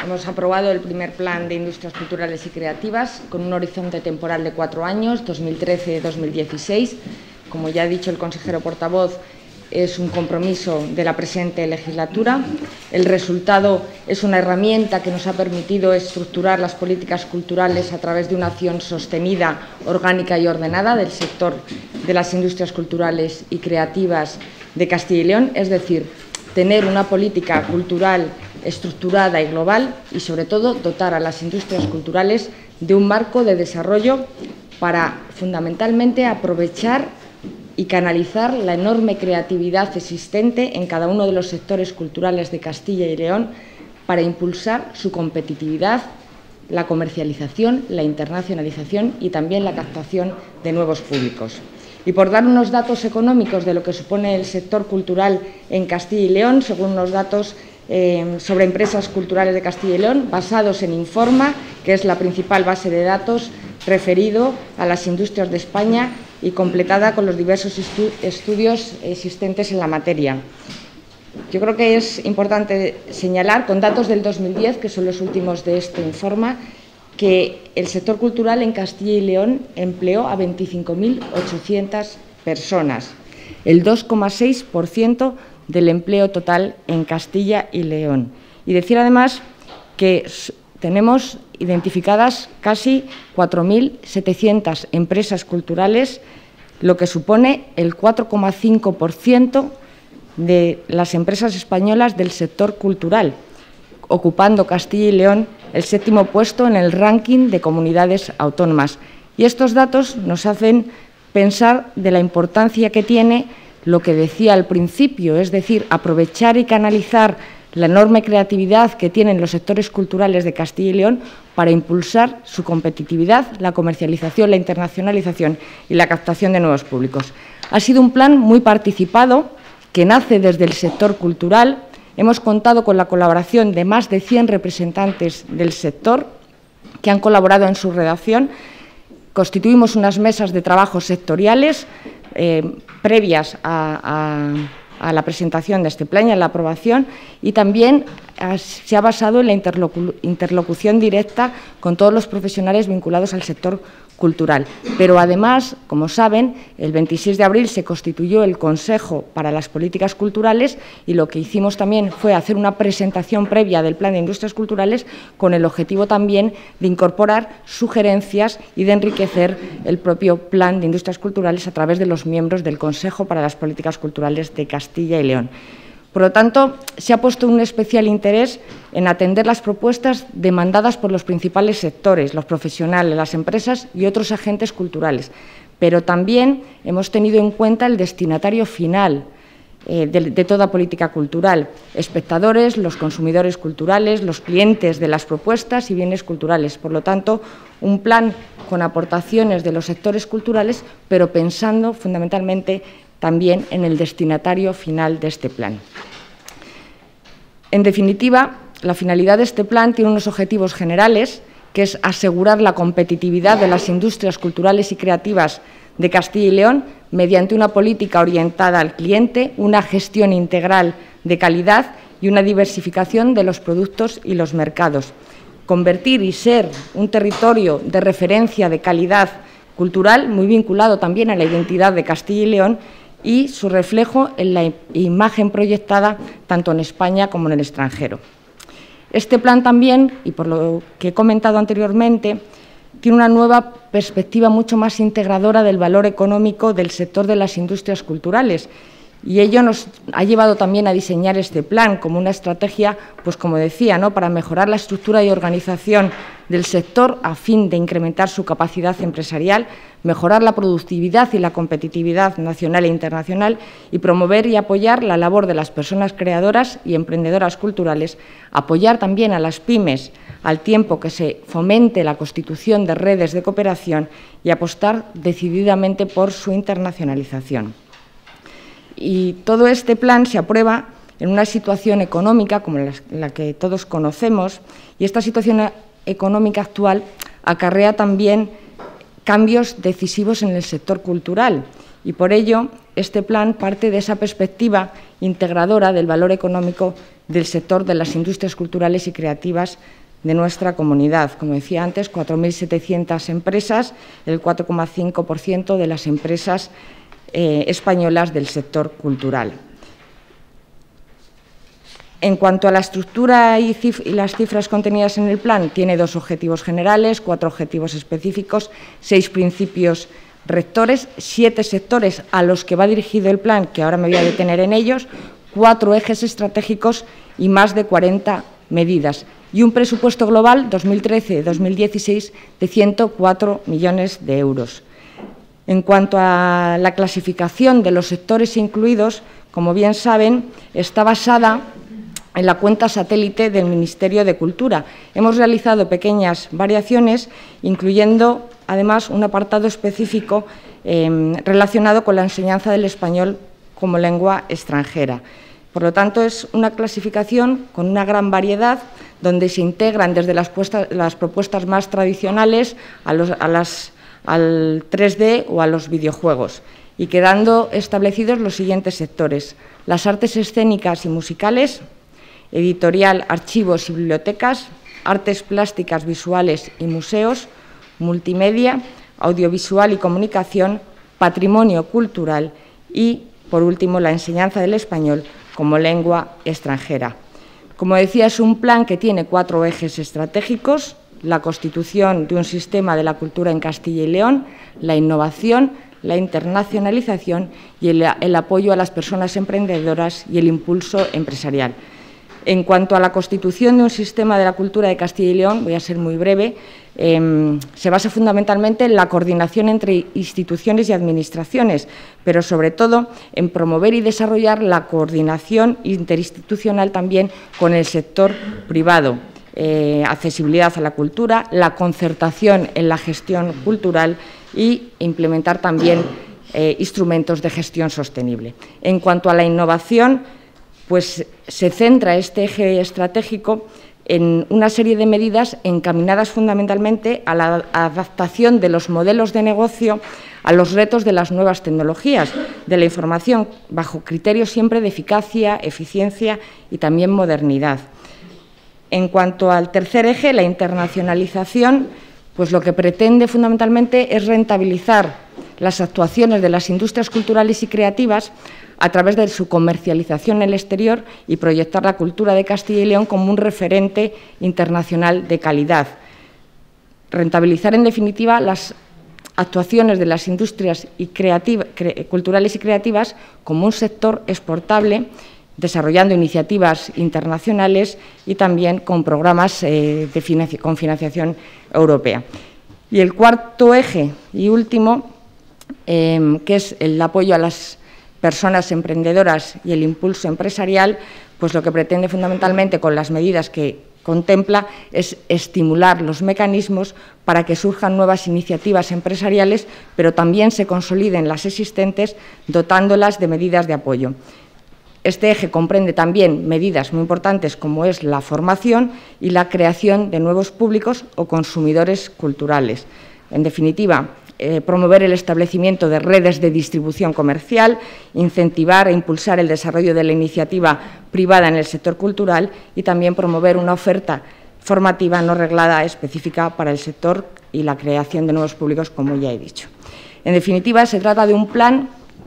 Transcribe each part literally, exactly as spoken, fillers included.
hemos aprobado el primer plan de industrias culturales y creativas con un horizonte temporal de cuatro años, dos mil trece a dos mil dieciséis. Como ya ha dicho el consejero portavoz, es un compromiso de la presente legislatura. El resultado es una herramienta que nos ha permitido estructurar las políticas culturales a través de una acción sostenida, orgánica y ordenada del sector de las industrias culturales y creativas de Castilla y León, es decir, tener una política cultural estructurada y global y, sobre todo, dotar a las industrias culturales de un marco de desarrollo para, fundamentalmente, aprovechar y canalizar la enorme creatividad existente en cada uno de los sectores culturales de Castilla y León para impulsar su competitividad, la comercialización, la internacionalización y también la captación de nuevos públicos. Y por dar unos datos económicos de lo que supone el sector cultural en Castilla y León, según unos datos eh, sobre empresas culturales de Castilla y León, basados en Informa, que es la principal base de datos referido a las industrias de España y completada con los diversos estu estudios existentes en la materia. Yo creo que es importante señalar, con datos del dos mil diez, que son los últimos de este Informa, que el sector cultural en Castilla y León empleó a veinticinco mil ochocientas personas, el dos coma seis por ciento del empleo total en Castilla y León. Y decir además que tenemos identificadas casi cuatro mil setecientas empresas culturales, lo que supone el cuatro coma cinco por ciento de las empresas españolas del sector cultural, ocupando Castilla y León el séptimo puesto en el ranking de comunidades autónomas. Y estos datos nos hacen pensar de la importancia que tiene lo que decía al principio, es decir, aprovechar y canalizar la enorme creatividad que tienen los sectores culturales de Castilla y León para impulsar su competitividad, la comercialización, la internacionalización y la captación de nuevos públicos. Ha sido un plan muy participado que nace desde el sector cultural. Hemos contado con la colaboración de más de cien representantes del sector que han colaborado en su redacción. Constituimos unas mesas de trabajo sectoriales eh, previas a, a, a la presentación de este plan y a la aprobación, y también a, se ha basado en la interlocu interlocución directa con todos los profesionales vinculados al sector cultural. Pero además, como saben, el veintiséis de abril se constituyó el Consejo para las Políticas Culturales y lo que hicimos también fue hacer una presentación previa del Plan de Industrias Culturales con el objetivo también de incorporar sugerencias y de enriquecer el propio Plan de Industrias Culturales a través de los miembros del Consejo para las Políticas Culturales de Castilla y León. Por lo tanto, se ha puesto un especial interés en atender las propuestas demandadas por los principales sectores, los profesionales, las empresas y otros agentes culturales, pero también hemos tenido en cuenta el destinatario final eh, de, de toda política cultural, espectadores, los consumidores culturales, los clientes de las propuestas y bienes culturales. Por lo tanto, un plan con aportaciones de los sectores culturales, pero pensando fundamentalmente también en el destinatario final de este plan. En definitiva, la finalidad de este plan tiene unos objetivos generales, que es asegurar la competitividad de las industrias culturales y creativas de Castilla y León mediante una política orientada al cliente, una gestión integral de calidad y una diversificación de los productos y los mercados. Convertir y ser un territorio de referencia de calidad cultural, muy vinculado también a la identidad de Castilla y León, y su reflejo en la imagen proyectada tanto en España como en el extranjero. Este plan también, y por lo que he comentado anteriormente, tiene una nueva perspectiva mucho más integradora del valor económico del sector de las industrias culturales, y ello nos ha llevado también a diseñar este plan como una estrategia, pues como decía, ¿no?, para mejorar la estructura y organización del sector a fin de incrementar su capacidad empresarial, mejorar la productividad y la competitividad nacional e internacional y promover y apoyar la labor de las personas creadoras y emprendedoras culturales, apoyar también a las pymes al tiempo que se fomente la constitución de redes de cooperación y apostar decididamente por su internacionalización. Y todo este plan se aprueba en una situación económica como la, la que todos conocemos, y esta situación económica actual acarrea también cambios decisivos en el sector cultural, y por ello este plan parte de esa perspectiva integradora del valor económico del sector de las industrias culturales y creativas de nuestra comunidad. Como decía antes, cuatro mil setecientas empresas, el cuatro coma cinco por ciento de las empresas eh, españolas del sector cultural. En cuanto a la estructura y, cif y las cifras contenidas en el plan, tiene dos objetivos generales, cuatro objetivos específicos, seis principios rectores, siete sectores a los que va dirigido el plan, que ahora me voy a detener en ellos, cuatro ejes estratégicos y más de cuarenta medidas, y un presupuesto global dos mil trece dos mil dieciséis de ciento cuatro millones de euros. En cuanto a la clasificación de los sectores incluidos, como bien saben, está basada en la cuenta satélite del Ministerio de Cultura. Hemos realizado pequeñas variaciones, incluyendo, además, un apartado específico eh, relacionado con la enseñanza del español como lengua extranjera. Por lo tanto, es una clasificación con una gran variedad, donde se integran desde las, puestas, las propuestas más tradicionales a los, a las, al tres D o a los videojuegos, y quedando establecidos los siguientes sectores: las artes escénicas y musicales, editorial, archivos y bibliotecas, artes plásticas, visuales y museos, multimedia, audiovisual y comunicación, patrimonio cultural y, por último, la enseñanza del español como lengua extranjera. Como decía, es un plan que tiene cuatro ejes estratégicos: la constitución de un sistema de la cultura en Castilla y León, la innovación, la internacionalización y el, el apoyo a las personas emprendedoras y el impulso empresarial. En cuanto a la constitución de un sistema de la cultura de Castilla y León, voy a ser muy breve, eh, se basa fundamentalmente en la coordinación entre instituciones y administraciones, pero sobre todo en promover y desarrollar la coordinación interinstitucional también con el sector privado, eh, accesibilidad a la cultura, la concertación en la gestión cultural y implementar también eh, instrumentos de gestión sostenible. En cuanto a la innovación, pues se centra este eje estratégico en una serie de medidas encaminadas fundamentalmente a la adaptación de los modelos de negocio a los retos de las nuevas tecnologías de la información, bajo criterios siempre de eficacia, eficiencia y también modernidad. En cuanto al tercer eje, la internacionalización, pues lo que pretende fundamentalmente es rentabilizar las actuaciones de las industrias culturales y creativas a través de su comercialización en el exterior y proyectar la cultura de Castilla y León como un referente internacional de calidad. Rentabilizar, en definitiva, las actuaciones de las industrias y creativa, cre, culturales y creativas como un sector exportable, desarrollando iniciativas internacionales y también con programas eh, de financi con financiación europea. Y el cuarto eje y último, eh, que es el apoyo a las personas emprendedoras y el impulso empresarial, pues lo que pretende fundamentalmente con las medidas que contempla es estimular los mecanismos para que surjan nuevas iniciativas empresariales, pero también se consoliden las existentes, dotándolas de medidas de apoyo. Este eje comprende también medidas muy importantes como es la formación y la creación de nuevos públicos o consumidores culturales. En definitiva, Eh, promover el establecimiento de redes de distribución comercial, incentivar e impulsar el desarrollo de la iniciativa privada en el sector cultural y también promover una oferta formativa no reglada específica para el sector y la creación de nuevos públicos, como ya he dicho. En definitiva, se trata de un plan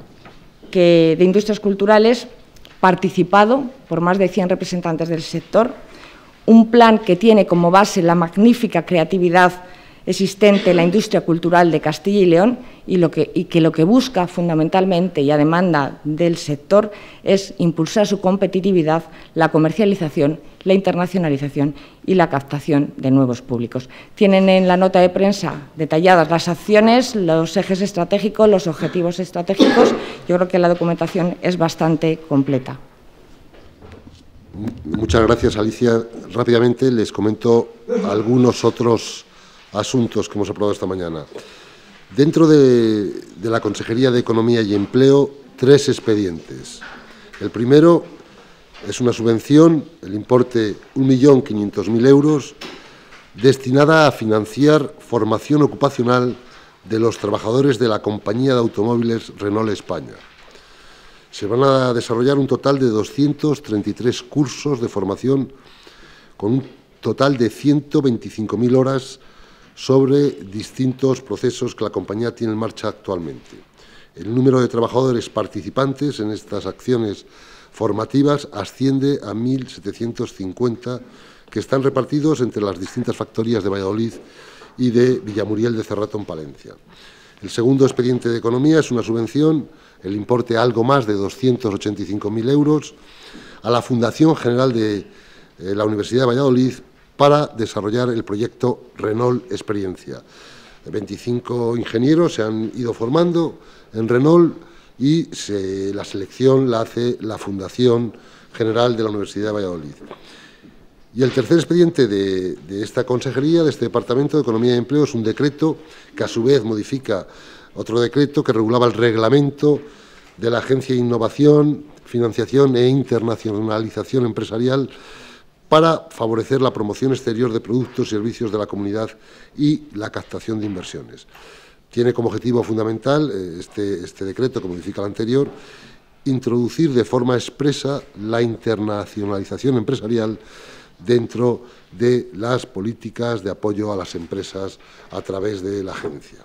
que, de industrias culturales participado por más de cien representantes del sector, un plan que tiene como base la magnífica creatividad existente en la industria cultural de Castilla y León y, lo que, y que lo que busca fundamentalmente y a demanda del sector es impulsar su competitividad, la comercialización, la internacionalización y la captación de nuevos públicos. Tienen en la nota de prensa detalladas las acciones, los ejes estratégicos, los objetivos estratégicos. Yo creo que la documentación es bastante completa. Muchas gracias, Alicia. Rápidamente les comento algunos otros asuntos que hemos aprobado esta mañana. Dentro de, de la Consejería de Economía y Empleo, tres expedientes. El primero es una subvención, el importe un millón quinientos mil euros, destinada a financiar formación ocupacional de los trabajadores de la compañía de automóviles Renault España. Se van a desarrollar un total de doscientos treinta y tres cursos de formación con un total de ciento veinticinco mil horas sobre distintos procesos que la compañía tiene en marcha actualmente. El número de trabajadores participantes en estas acciones formativas asciende a mil setecientos cincuenta, que están repartidos entre las distintas factorías de Valladolid y de Villamuriel de Cerrato en Palencia. El segundo expediente de economía es una subvención, el importe algo más de doscientos ochenta y cinco mil euros, a la Fundación General de eh, la Universidad de Valladolid para desarrollar el proyecto Renault Experiencia. veinticinco ingenieros se han ido formando en Renault y se, la selección la hace la Fundación General de la Universidad de Valladolid. Y el tercer expediente de, de esta consejería, de este Departamento de Economía y Empleo, es un decreto que a su vez modifica otro decreto que regulaba el reglamento de la Agencia de Innovación, Financiación e Internacionalización Empresarial para favorecer la promoción exterior de productos y servicios de la comunidad y la captación de inversiones. Tiene como objetivo fundamental este, este decreto, que modifica el anterior, introducir de forma expresa la internacionalización empresarial dentro de las políticas de apoyo a las empresas a través de la agencia.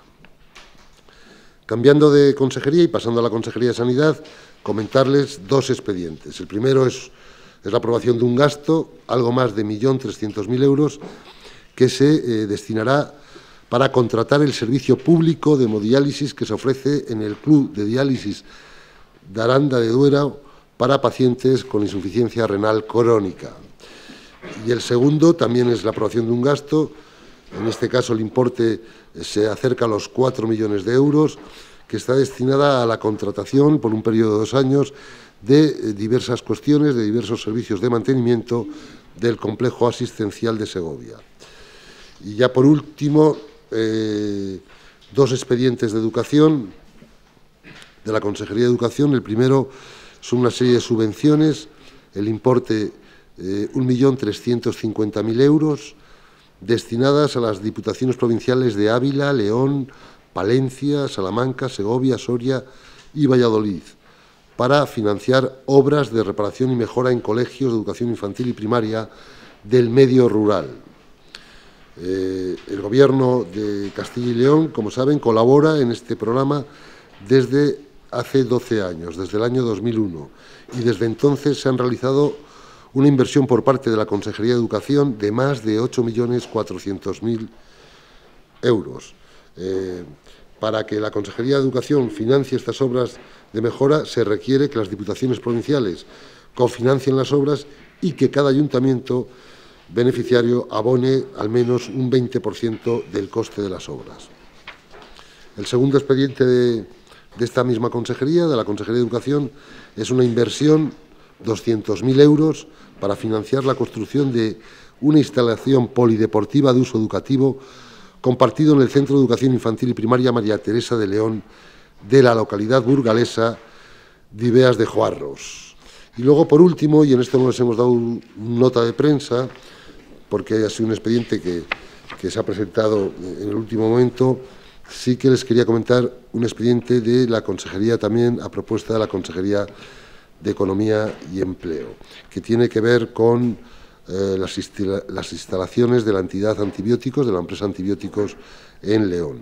Cambiando de consejería y pasando a la Consejería de Sanidad, comentarles dos expedientes. El primero es, es la aprobación de un gasto, algo más de un millón trescientos mil euros, que se eh, destinará para contratar el servicio público de hemodiálisis que se ofrece en el Club de Diálisis de Aranda de Duero para pacientes con insuficiencia renal crónica. Y el segundo también es la aprobación de un gasto, en este caso el importe se acerca a los cuatro millones de euros, que está destinada a la contratación por un periodo de dos años de diversas cuestiones, de diversos servicios de mantenimiento del complejo asistencial de Segovia. Y ya por último, eh, dos expedientes de educación de la Consejería de Educación. El primero son una serie de subvenciones, el importe eh, un millón trescientos cincuenta mil euros, destinadas a las diputaciones provinciales de Ávila, León, Palencia, Salamanca, Segovia, Soria y Valladolid, para financiar obras de reparación y mejora en colegios de educación infantil y primaria del medio rural. Eh, el Gobierno de Castilla y León, como saben, colabora en este programa desde hace doce años, desde el año dos mil uno, y desde entonces se han realizado una inversión por parte de la Consejería de Educación de más de ocho millones cuatrocientos mil euros. Eh, para que la Consejería de Educación financie estas obras de mejora, se requiere que las diputaciones provinciales cofinancien las obras y que cada ayuntamiento beneficiario abone al menos un veinte por ciento del coste de las obras. El segundo expediente de, de esta misma consejería, de la Consejería de Educación, es una inversión de doscientos mil euros para financiar la construcción de una instalación polideportiva de uso educativo compartido en el Centro de Educación Infantil y Primaria María Teresa de León de la localidad burgalesa de Ibeas de Joarros. Y luego, por último, y en esto no les hemos dado nota de prensa, porque ha sido un expediente que, que se ha presentado en el último momento, sí que les quería comentar un expediente de la Consejería también, a propuesta de la Consejería de Economía y Empleo, que tiene que ver con eh, las, instala las instalaciones de la entidad Antibióticos, de la empresa Antibióticos en León.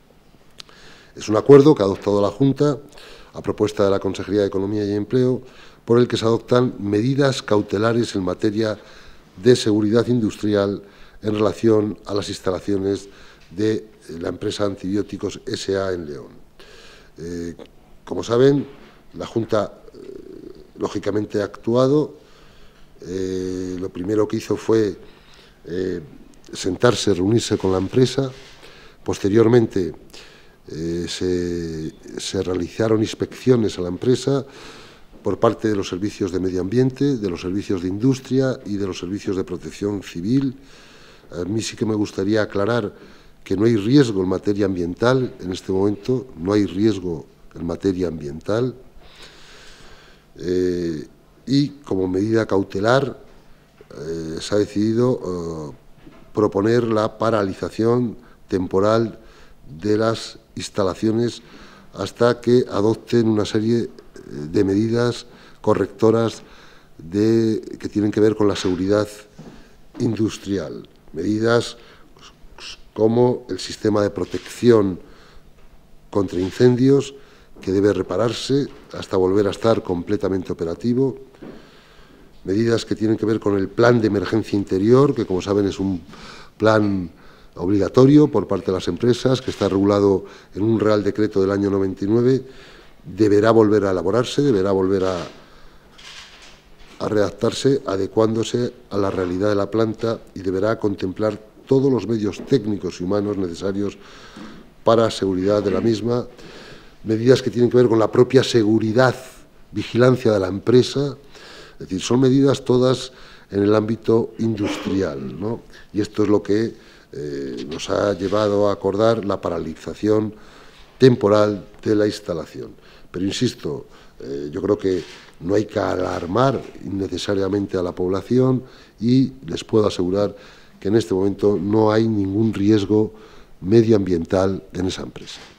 Es un acuerdo que ha adoptado la Junta, a propuesta de la Consejería de Economía y Empleo, por el que se adoptan medidas cautelares en materia de seguridad industrial en relación a las instalaciones de la empresa Antibióticos S A en León. Eh, como saben, la Junta, eh, lógicamente, ha actuado. Eh, lo primero que hizo fue eh, sentarse, reunirse con la empresa. Posteriormente, eh, se, se realizaron inspecciones a la empresa por parte de los servicios de medio ambiente, de los servicios de industria y de los servicios de protección civil. A mí sí que me gustaría aclarar que no hay riesgo en materia ambiental en este momento, no hay riesgo en materia ambiental. Eh, y como medida cautelar eh, se ha decidido eh, proponer la paralización temporal de las instalaciones hasta que adopten una serie de medidas correctoras de, que tienen que ver con la seguridad industrial. Medidas como el sistema de protección contra incendios, que debe repararse hasta volver a estar completamente operativo. Medidas que tienen que ver con el plan de emergencia interior, que como saben es un plan obligatorio por parte de las empresas, que está regulado en un Real Decreto del año noventa y nueve, deberá volver a elaborarse, deberá volver a, a redactarse, adecuándose a la realidad de la planta, y deberá contemplar todos los medios técnicos y humanos necesarios para la seguridad de la misma. Medidas que tienen que ver con la propia seguridad, vigilancia de la empresa, es decir, son medidas todas en el ámbito industrial, ¿no? Y esto es lo que eh, nos ha llevado a acordar la paralización temporal de la instalación. Pero insisto, eh, yo creo que no hay que alarmar innecesariamente a la población, y les puedo asegurar que en este momento no hay ningún riesgo medioambiental en esa empresa.